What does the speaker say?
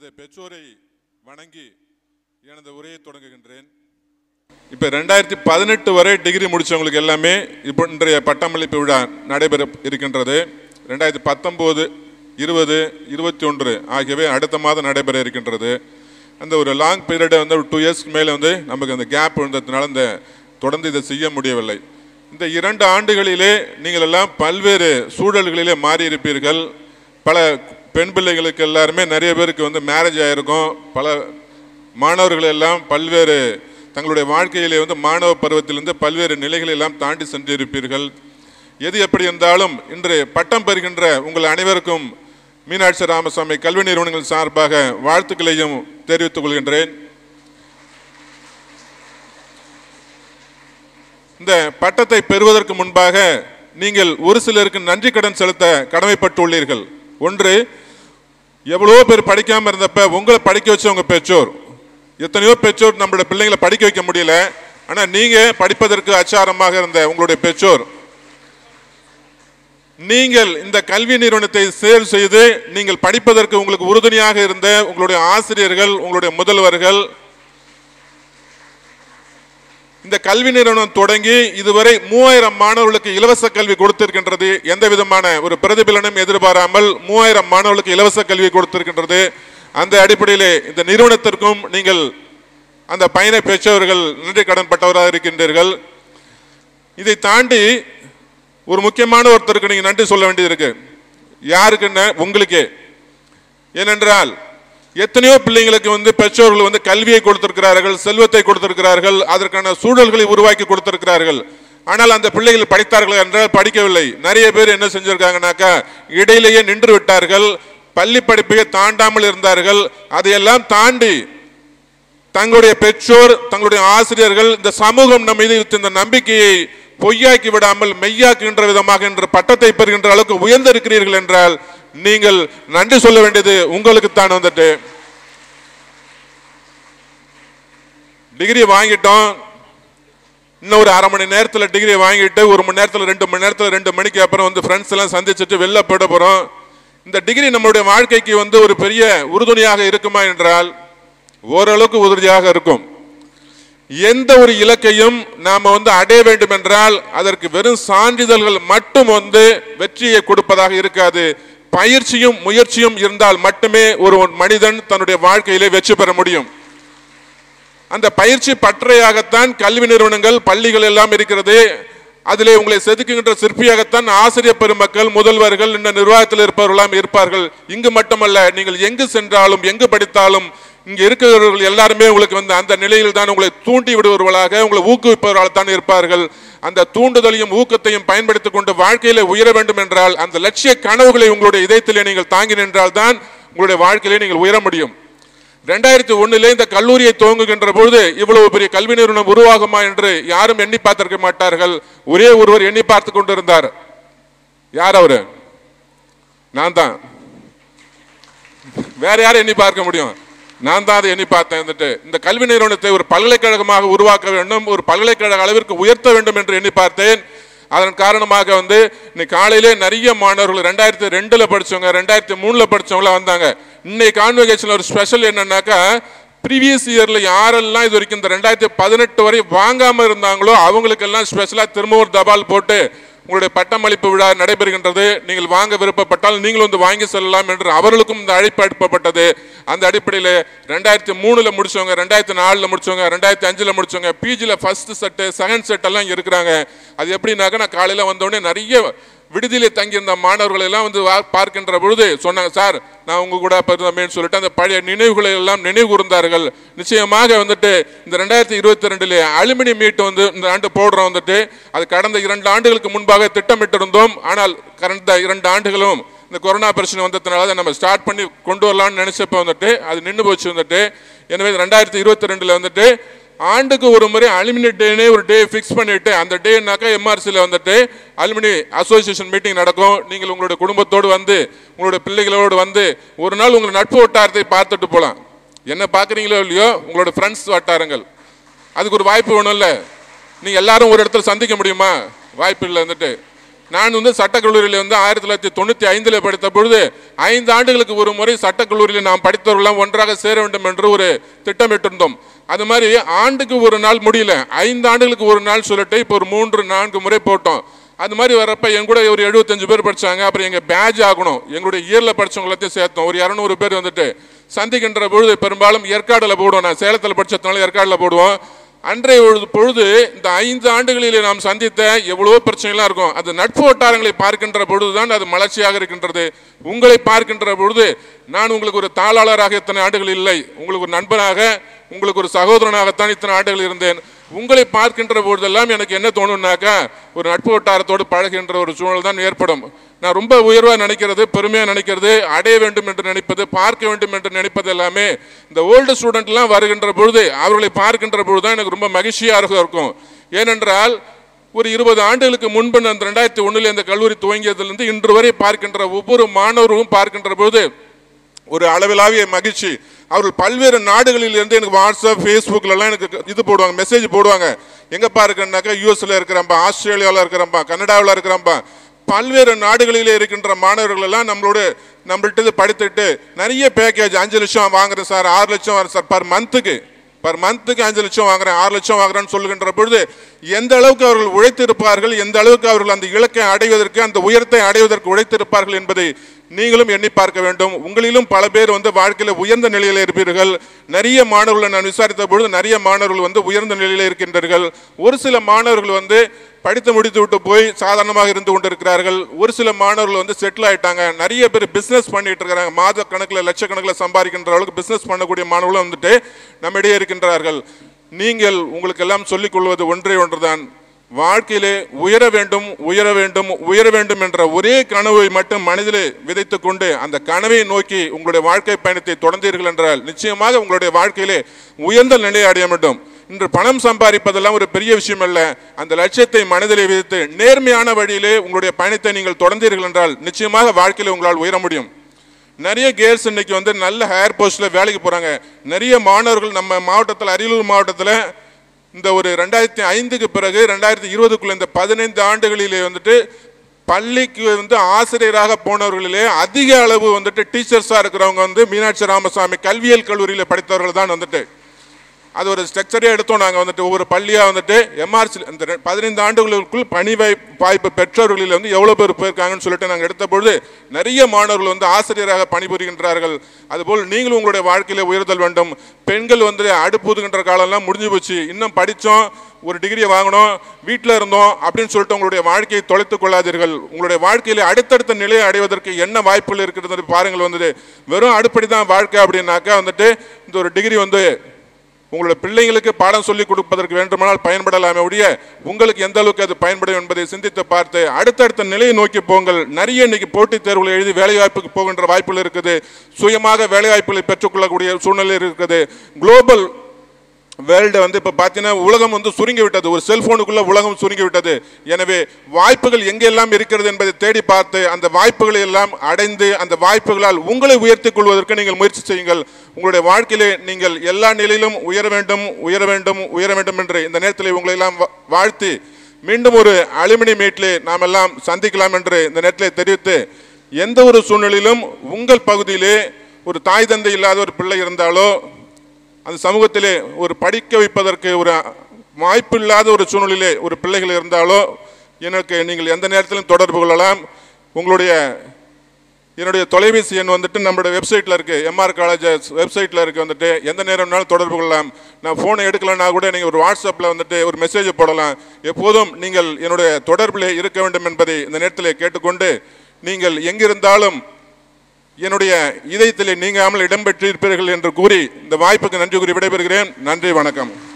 எனது பெற்றோரை வணங்கி எனது உரையை தொடங்குகின்றேன். இப்போ 2018 வரை டிகிரி முடித்தவங்களுக்கு எல்லாமே இப்போ இன்றைய பட்டமளிப்பு விழா நடைபெற இருக்கின்றது. 2019, 20, 21 ஆகியவை அடுத்த மாதம் நடைபெற இருக்கின்றது. அந்த ஒரு லாங் பீரியடை வந்து ஒரு 2 இயர்ஸ்க்கு மேலே வந்து நமக்கு அந்த கேப் இருந்ததுனால இந்த தொடர்ந்து இதை செய்ய முடியவில்லை. இந்த 2 ஆண்டுகளிலே நீங்கள் எல்லாம் பல்வேறு சூழல்களிலே மாறி இருப்பீர்கள். பல பெண் பிள்ளைகளுக்கு எல்லாருமே நிறைய பேருக்கு வந்து மேரேஜ் ஆகிருக்கும். பல மாணவர்கள் எல்லாம் பல்வேறு தங்களுடைய வாழ்க்கையிலே வந்து மாணவ பருவத்திலிருந்து பல்வேறு நிலைகளை எல்லாம் தாண்டி சென்றிருப்பீர்கள். எது எப்படி இருந்தாலும் இன்று பட்டம் பெறுகின்ற உங்கள் அனைவருக்கும் மீனாட்சி ராமசாமி கல்வி நிறுவனங்கள் சார்பாக வாழ்த்துக்களையும் தெரிவித்துக் கொள்கின்றேன். இந்த பட்டத்தை பெறுவதற்கு முன்பாக நீங்கள் ஒரு சிலருக்கு நன்றி கடன் செலுத்த கடமைப்பட்டுள்ளீர்கள். ஒன்று, எவ்வளோ பேர் படிக்காமல் இருந்தப்ப உங்களை படிக்க வச்ச உங்கள் பெற்றோர். எத்தனையோ பெற்றோர் நம்மளோட பிள்ளைங்களை படிக்க வைக்க முடியல, ஆனால் நீங்கள் படிப்பதற்கு அச்சாரமாக இருந்த உங்களுடைய பெற்றோர். நீங்கள் இந்த கல்வி நிறுவனத்தை தேர்வு செய்து நீங்கள் படிப்பதற்கு உங்களுக்கு உறுதுணையாக இருந்த உங்களுடைய ஆசிரியர்கள், உங்களுடைய முதல்வர்கள். இந்த கல்வி நிறுவனம் தொடங்கி இதுவரை 3000 மாணவர்களுக்கு இலவச கல்வி கொடுத்திருக்கின்றது. எந்த விதமான ஒரு பிரதிபலனும் எதிர்பாராமல் 3000 மாணவர்களுக்கு இலவச கல்வி கொடுத்திருக்கின்றது. அந்த அடிப்படையிலே இந்த நிறுவனத்திற்கும் நீங்கள் அந்த பயனை பெற்றவர்கள் நன்றி கடன் பட்டவராக இருக்கின்றீர்கள். இதை தாண்டி ஒரு முக்கியமான ஒருத்தருக்கு நீங்க நன்றி சொல்ல வேண்டியது இருக்கு. யாருக்குன்னு உங்களுக்கே. ஏனென்றால் எத்தனையோ பிள்ளைங்களுக்கு வந்து பெற்றோர்கள் வந்து கல்வியை கொடுத்திருக்கிறார்கள், செல்வத்தை கொடுத்திருக்கிறார்கள், அதற்கான சூழல்களை உருவாக்கி கொடுத்திருக்கிறார்கள். ஆனால் அந்த பிள்ளைகள் படித்தார்கள் என்றால் படிக்கவில்லை. நிறைய பேர் என்ன செஞ்சிருக்காங்கனாக்கா இடையிலேயே நின்று விட்டார்கள், பள்ளி படிப்பை தாண்டாமல் இருந்தார்கள். அதையெல்லாம் தாண்டி தங்களுடைய பெற்றோர், தங்களுடைய ஆசிரியர்கள், இந்த சமூகம் நம்ம மீது இந்த நம்பிக்கையை பொய்யாக்கி விடாமல் மெய்யாக்குகின்ற விதமாக என்ற பட்டத்தை பெறுகின்ற அளவுக்கு உயர்ந்திருக்கிறீர்கள் என்றால் நீங்கள் நன்றி சொல்ல வேண்டியது உங்களுக்கு தான். வந்துட்டு டிகிரி வாங்கிட்டோம், இன்னும் ஒரு அரை மணி நேரத்தில் டிகிரி வாங்கிட்டு 1 மணி நேரத்தில் 2 மணி நேரத்தில் 2 மணிக்கு அப்புறம் வந்து ஃப்ரெண்ட்ஸ் எல்லாம் சந்திச்சுட்டு வெளில போயிட போறோம். இந்த டிகிரி நம்மளுடைய வாழ்க்கைக்கு வந்து ஒரு பெரிய உறுதுணையாக இருக்குமா என்றால் ஓரளவுக்கு உறுதியாக இருக்கும். எந்த ஒரு இலக்கையும் நாம வந்து அடைய வேண்டும் என்றால் அதற்கு வெறும் சான்றிதழ்கள் மட்டும் வந்து வெற்றியை கொடுப்பதாக இருக்காது. பயிற்சியும் முயற்சியும் இருந்தால் மட்டுமே ஒரு மனிதன் தன்னுடைய வாழ்க்கையிலே வெற்றி பெற முடியும். அந்த பயிற்சி பற்றையாகத்தான் கல்வி நிறுவனங்கள், பள்ளிகள் எல்லாம் இருக்கிறது. அதிலே உங்களை செதுக்குகின்ற சிற்பியாகத்தான் ஆசிரியர் பெருமக்கள், முதல்வர்கள், இந்த நிர்வாகத்தில் இருப்பவர்களாம் இருப்பார்கள். இங்கு மட்டுமல்ல, நீங்கள் எங்கு சென்றாலும் எங்கு படித்தாலும் இங்க இருக்கிறவர்கள் எல்லாருமே உங்களுக்கு வந்து அந்த நிலையில் தான் உங்களை தூண்டி விடுவர்களாக, உங்களை ஊக்குவிப்பவர்களாக தான் இருப்பார்கள். அந்த தூண்டுதலையும் ஊக்கத்தையும் பயன்படுத்திக் கொண்டு வாழ்க்கையில உயர வேண்டும் என்றால் அந்த லட்சிய கனவுகளை உங்களுடைய இதயத்திலே நீங்கள் தாங்கி நின்றால் தான் உங்களுடைய வாழ்க்கையிலே நீங்கள் உயர முடியும். 2001 இந்த கல்லூரியை துவங்குகின்ற பொழுது இவ்வளவு பெரிய கல்வி நிறுவனம் உருவாகுமா என்று யாரும் எண்ணி பார்த்திருக்க மாட்டார்கள். ஒரே ஒருவர் எண்ணி பார்த்து கொண்டிருந்தார். யார் அவரு? நான் தான். வேற யாரும் எண்ணி பார்க்க முடியும்? நான் தான் அதை எண்ணி பார்த்தேன். இந்த கல்வி நிறுவனத்தை ஒரு பல்கலைக்கழகமாக உருவாக்க வேண்டும், ஒரு பல்கலைக்கழக அளவிற்கு உயர்த்த வேண்டும் என்று எண்ணி பார்த்தேன். அதன் காரணமாக வந்து இன்னைக்கு காலையிலே நிறைய மாணவர்கள் 2002 படிச்சவங்க, 2003 படிச்சவங்கள வந்தாங்க. இன்னைக்கு கான்வகேஷன்ல ஒரு ஸ்பெஷல் என்னன்னாக்கா, ப்ரீவியஸ் இயர்ல யாரெல்லாம் இது வரைக்கும் இந்த 2018 வரை வாங்காம இருந்தாங்களோ அவங்களுக்கெல்லாம் ஸ்பெஷலா திரும்பவும் தபால் போட்டு உங்களுடைய பட்டமளிப்பு விழா நடைபெறுகின்றது. நீங்கள் வாங்க விருப்பப்பட்டால் நீங்கள் வந்து வாங்கி செல்லலாம் என்று அவர்களுக்கும் இந்த அழைப்பு அனுப்பப்பட்டது. அந்த அடிப்படையில் 2003 முடிச்சவங்க, 2004 முடிச்சவங்க, 2005 முடிச்சவங்க, பிஜில ஃபர்ஸ்ட் செட், செகண்ட் செட் எல்லாம் இருக்கிறாங்க. அது எப்படின்னாக்க, நான் காலையில் வந்தோடனே நிறைய விடுதியிலே தங்கியிருந்த மாணவர்கள் எல்லாம் வந்து பார்க்கின்ற பொழுது சொன்னாங்க, சார் நான் உங்க கூட பிறந்தமேன்னு சொல்லிட்டு அந்த பழைய நினைவுகளை எல்லாம் நினைவு கூர்ந்தார்கள். நிச்சயமாக வந்துட்டு இந்த 2022 அலுமினி மீட் வந்து இந்த ஆண்டு போடுறோம். வந்துட்டு அது கடந்த 2 ஆண்டுகளுக்கு முன்பாக திட்டமிட்டிருந்தோம். ஆனால் கடந்த 2 ஆண்டுகளும் இந்த கொரோனா பிரச்சனை வந்ததுனால அதை நம்ம ஸ்டார்ட் பண்ணி கொண்டு வரலாம்னு நினைச்சப்ப வந்துட்டு அது நின்று போச்சு. வந்துட்டு எனவே 2022 வந்துட்டு ஆண்டுக்கு ஒரு முறை அலுமினி டேனே ஒரு டே ஃபிக்ஸ் பண்ணிட்டு, அந்த டேனாக்கா எம்ஆர்சியில் வந்துட்டு அலுமினி அசோசியேஷன் மீட்டிங் நடக்கும். நீங்கள் உங்களுடைய குடும்பத்தோடு வந்து உங்களுடைய பிள்ளைகளோடு வந்து ஒரு நாள் உங்கள் நட்பு வட்டாரத்தை பார்த்துட்டு போகலாம். என்ன பார்க்குறீங்களோ இல்லையோ உங்களோட ஃப்ரெண்ட்ஸ் வட்டாரங்கள், அதுக்கு ஒரு வாய்ப்பு வேணும் இல்லை? நீங்கள் எல்லாரும் ஒரு இடத்துல சந்திக்க முடியுமா? வாய்ப்பு இல்லை. வந்துட்டு நான் வந்து சட்டக்கல்லூரியில் வந்து 1995 படித்த பொழுது 5 ஆண்டுகளுக்கு ஒரு முறை சட்டக்கல்லூரியில் நாம் படித்தவர்களெல்லாம் ஒன்றாக சேர வேண்டும் என்று ஒரு திட்டமிட்டிருந்தோம். அது மாதிரி ஆண்டுக்கு ஒரு நாள் முடியல, 5 ஆண்டுகளுக்கு ஒரு நாள் சொல்லிட்டு இப்போ ஒரு 3-4 முறை போட்டோம். அது மாதிரி வரப்ப என் கூட ஒரு 75 பேர் படித்தாங்க. அப்புறம் எங்கள் பேட்ச் ஆகணும், எங்களுடைய இயரில் படித்தவங்களத்தையும் சேர்த்தோம். ஒரு 200 பேர் வந்துட்டு சந்திக்கின்ற பொழுது பெரும்பாலும் ஏற்காடில் போடுவோம். நான் சேலத்தில் படித்ததுனால ஏற்காடில் போடுவோம். அன்றைய பொழுது இந்த 5 ஆண்டுகளிலே நாம் சந்தித்த எவ்வளவோ பிரச்சனைலாம் இருக்கும். அது நட்பு வட்டாரங்களை பார்க்கின்ற பொழுதுதான் அது மலர்ச்சியாக இருக்கின்றது. உங்களை பார்க்கின்ற பொழுது நான் உங்களுக்கு ஒரு தாளாளராக இத்தனை ஆண்டுகள் இல்லை, உங்களுக்கு ஒரு நண்பனாக, உங்களுக்கு ஒரு சகோதரனாகத்தான் இத்தனை ஆண்டுகள் இருந்தேன். உங்களை பார்க்கின்ற பொழுதெல்லாம் எனக்கு என்ன தோணும்னாக்கா, ஒரு நட்பு வட்டாரத்தோடு பழகின்ற ஒரு சூழல் தான் ஏற்படும். நான் ரொம்ப உயர்வாக நினைக்கிறது, பெருமையாக நினைக்கிறது, அடைய வேண்டும் என்று நினைப்பது, பார்க்க வேண்டும் என்று நினைப்பது எல்லாமே இந்த ஓல்டு ஸ்டூடெண்ட்லாம் வருகின்ற பொழுது அவர்களை பார்க்கின்ற பொழுது தான் எனக்கு ரொம்ப மகிழ்ச்சியாக இருக்கும். ஏனென்றால் ஒரு 20 ஆண்டுகளுக்கு முன்பு அந்த 2001 இந்த கல்லூரி துவங்கியதிலிருந்து இன்று வரை பார்க்கின்ற ஒவ்வொரு மாணவரும் பார்க்கின்ற பொழுது ஒரு அளவிலாவிய மகிழ்ச்சி. அவர்கள் பல்வேறு நாடுகளில் இருந்து எனக்கு வாட்ஸ்அப், ஃபேஸ்புக்லாம் எனக்கு இது போடுவாங்க, மெசேஜ் போடுவாங்க. எங்கப்பா இருக்கிறனாக்கா யூஎஸ்ல இருக்கிறாம்பா, ஆஸ்திரேலியாவில் இருக்கிறாம்பா, கனடாவில் இருக்கிறாம்பா, பல்வேறு நாடுகளிலே இருக்கின்ற மாணவர்கள் எல்லாம் நம்மள்கிட்ட படித்துட்டு நிறைய பேக்கேஜ் 5 லட்சம் வாங்குறேன் சார், 6 லட்சம் வாங்குறேன் சார், பர் மந்த்துக்கு 5 லட்சம் வாங்குறேன், 6 லட்சம் வாங்குறேன்னு சொல்லுகின்ற பொழுது எந்த அளவுக்கு அவர்கள் உழைத்திருப்பார்கள், எந்த அளவுக்கு அவர்கள் அந்த இலக்கை அடைவதற்கு, அந்த உயரத்தை அடைவதற்கு உழைத்திருப்பார்கள் என்பதை நீங்களும் எண்ணி பார்க்க வேண்டும். உங்களிலும் பல பேர் வந்து வாழ்க்கையில் உயர்ந்த நிலையில் இருப்பீர்கள். நிறைய மாணவர்களை நான் விசாரித்த பொழுது நிறைய மாணவர்கள் வந்து உயர்ந்த நிலையில் இருக்கின்றார்கள். ஒரு சில மாணவர்கள் வந்து படித்து முடித்து விட்டு போய் சாதாரணமாக இருந்து கொண்டிருக்கிறார்கள். ஒரு சில மாணவர்கள் வந்து செட்டில் ஆயிட்டாங்க. நிறைய பேர் பிஸ்னஸ் பண்ணிட்டு இருக்கிறாங்க. மாத கணக்கில் லட்சக்கணக்கில் சம்பாதிக்கின்ற அளவுக்கு பிஸ்னஸ் பண்ணக்கூடிய மாணவர்களும் வந்துட்டு நம்மிடையே இருக்கின்றார்கள். நீங்கள் உங்களுக்கு எல்லாம் சொல்லிக் கொள்வது ஒன்றே ஒன்றுதான், வாழ்க்கையிலே உயர வேண்டும் உயர வேண்டும் உயர வேண்டும் என்ற ஒரே கனவை மட்டும் மனதிலே விதைத்து கொண்டு அந்த கனவை நோக்கி உங்களுடைய வாழ்க்கை பயணத்தை தொடர்ந்தீர்கள் என்றால் நிச்சயமாக உங்களுடைய வாழ்க்கையிலே உயர்ந்த நிலையை அடைய வேண்டும். இன்று பணம் சம்பாதிப்பதெல்லாம் ஒரு பெரிய விஷயம் அல்ல. அந்த லட்சியத்தை மனதிலே விதித்து நேர்மையான வழியிலே உங்களுடைய பயணத்தை நீங்கள் தொடர்ந்தீர்கள் என்றால் நிச்சயமாக வாழ்க்கையிலே உங்களால் உயர முடியும். நிறைய கேர்ள்ஸ் இன்னைக்கு வந்து நல்ல ஹையர் போஸ்ட்ல வேலைக்கு போறாங்க. நிறைய மாணவர்கள் நம்ம மாவட்டத்தில், அரியலூர் மாவட்டத்தில் இந்த ஒரு 2005க்கு பிறகு 2020க்குள்ள இந்த 15 ஆண்டுகளிலே வந்துட்டு பள்ளிக்கு வந்து ஆசிரியராக போனவர்களிலே அதிக அளவு வந்துட்டு டீச்சர்ஸாக இருக்கிறவங்க வந்து மீனாட்சி ராமசாமி கல்வியியல் கல்லூரியில் படித்தவர்கள் தான் வந்துட்டு. அது ஒரு ஸ்ட்ரக்சரே எடுத்தோம். நாங்கள் வந்துட்டு ஒவ்வொரு பள்ளியாக வந்துட்டு MR இந்த 15 ஆண்டுகளுக்குள் பணி வாய்ப்பு பெற்றவர்களில் வந்து எவ்வளோ பேர் போயிருக்காங்கன்னு சொல்லிட்டு நாங்கள் எடுத்த பொழுது நிறைய மாணவர்கள் வந்து ஆசிரியராக பணிபுரிகின்றார்கள். அதுபோல் நீங்களும் உங்களுடைய வாழ்க்கையில் உயர்தல் வேண்டும். பெண்கள் வந்து அடுப்புதுகின்ற காலம்லாம் முடிஞ்சு போச்சு. இன்னும் படித்தோம், ஒரு டிகிரியை வாங்கணும், வீட்டில் இருந்தோம் அப்படின்னு சொல்லிட்டு உங்களுடைய வாழ்க்கையை தொலைத்துக் கொள்ளாதீர்கள். உங்களுடைய வாழ்க்கையில் அடுத்தடுத்த நிலையை அடைவதற்கு என்ன வாய்ப்புகள் இருக்கிறது பாருங்கள். வந்துட்டு வெறும் அடுப்படி தான் வாழ்க்கை அப்படின்னாக்கா வந்துட்டு இந்த ஒரு டிகிரி வந்து உங்களுடைய பிள்ளைங்களுக்கு பாடம் சொல்லிக் கொடுப்பதற்கு வேண்டுமானால் பயன்படலாமே ஒழிய உங்களுக்கு எந்த அளவுக்கு அது பயன்படும் என்பதை சிந்தித்து பார்த்து அடுத்தடுத்த நிலையை நோக்கி போங்கள். நிறைய இன்னைக்கு போட்டித் தேர்வுகளை எழுதி வேலைவாய்ப்புக்கு போகின்ற வாய்ப்புகள் இருக்குது. சுயமாக வேலைவாய்ப்புகளை பெற்றுக்கொள்ளக்கூடிய சூழ்நிலை இருக்குது. குளோபல் வேர்ல்டு வந்து இப்போ பார்த்தீங்கன்னா உலகம் வந்து சுருங்கி விட்டது. ஒரு செல்போனுக்குள்ள உலகம் சுருங்கி விட்டது. எனவே வாய்ப்புகள் எங்கெல்லாம் இருக்கிறது என்பதை தேடி பார்த்து அந்த வாய்ப்புகளை எல்லாம் அடைந்து அந்த வாய்ப்புகளால் உங்களை உயர்த்திக் கொள்வதற்கு நீங்கள் முயற்சி செய்யுங்கள். உங்களுடைய வாழ்க்கையிலே நீங்கள் எல்லா நிலையிலும் உயர வேண்டும் உயர வேண்டும் உயர வேண்டும் என்று இந்த நேரத்தில் உங்களை எல்லாம் வாழ்த்தி மீண்டும் ஒரு அலுமினி மீட்டிலே நாம் எல்லாம் சந்திக்கலாம் என்று இந்த நேரத்திலே தெரிவித்து, எந்த ஒரு சூழ்நிலையிலும் உங்கள் பகுதியிலே ஒரு தாய் தந்தை இல்லாத ஒரு பிள்ளை இருந்தாலோ, அந்த சமூகத்திலே ஒரு படிக்க வைப்பதற்கு ஒரு வாய்ப்பு இல்லாத ஒரு சூழ்நிலையிலே ஒரு பிள்ளைகள் இருந்தாலோ எனக்கு நீங்கள் எந்த நேரத்திலும் தொடர்பு கொள்ளலாம். என்னுடைய தொலைபேசி எண் வந்துட்டு நம்மளுடைய வெப்சைட்டில் இருக்குது, MR.College வெப்சைட்டில் இருக்குது. வந்துட்டு எந்த நேரம்னாலும் தொடர்பு கொள்ளலாம். நான் ஃபோனை எடுக்கலைன்னா கூட நீங்கள் ஒரு வாட்ஸ்அப்பில் வந்துட்டு ஒரு மெசேஜ் போடலாம். எப்போதும் நீங்கள் என்னுடைய தொடர்பில் இருக்க வேண்டும் என்பதை இந்த நேரத்தில் கேட்டுக்கொண்டு, நீங்கள் எங்கிருந்தாலும் என்னுடைய இதயத்திலே நீங்காமல் இடம்பெற்றிருப்பீர்கள் என்று கூறி இந்த வாய்ப்புக்கு நன்றி கூறி விடைபெறுகிறேன். நன்றி, வணக்கம்.